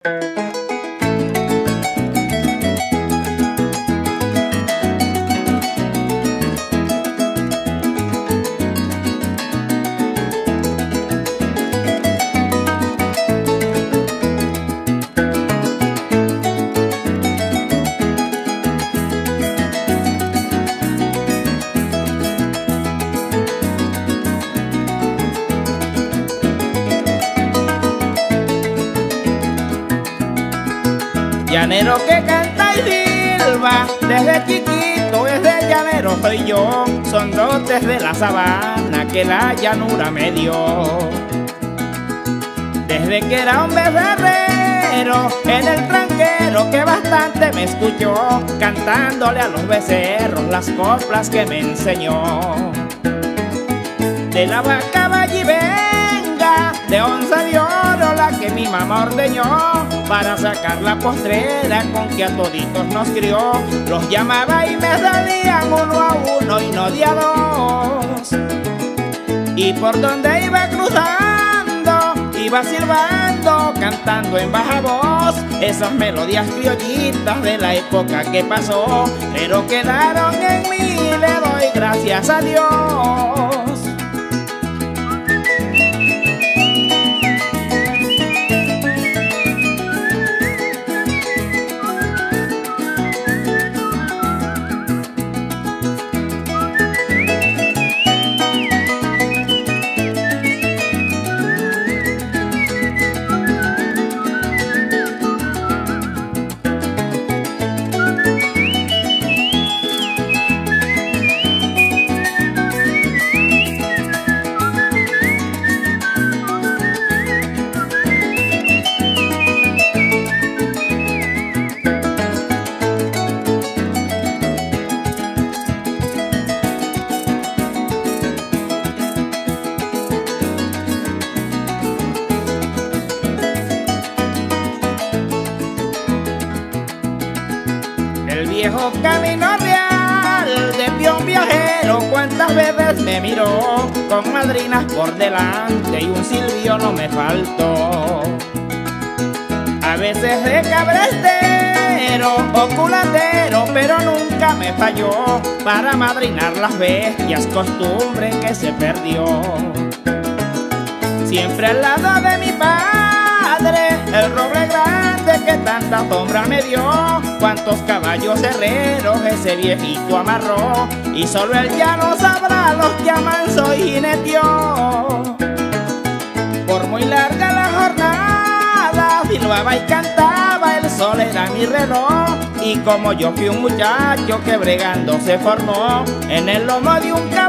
Llanero que canta y silba, desde chiquito, desde llanero soy yo. Son dotes de la sabana que la llanura me dio. Desde que era un becerrero, en el tranquero que bastante me escuchó, cantándole a los becerros las coplas que me enseñó. De la vaca vallivenga, de onza de oro la que mi mamá ordeñó, para sacar la postrera con que a toditos nos crió. Los llamaba y me salían uno a uno y no de a dos. Y por donde iba cruzando, iba silbando, cantando en baja voz esas melodías criollitas de la época que pasó, pero quedaron en mí, le doy gracias a Dios. El viejo camino real de peón viajero, cuántas veces me miró, con madrinas por delante y un silbio no me faltó. A veces de cabrestero o culatero, pero nunca me falló, para madrinar las bestias, costumbre que se perdió. Siempre al lado de mi padre, el roble grande que tanta sombra me dio, cuántos caballos herreros ese viejito amarró, y solo él ya no sabrá los que amanso y jineteó. Por muy larga la jornada, silbaba y cantaba, el sol era mi reloj, y como yo fui un muchacho que bregando se formó, en el lomo de un caballo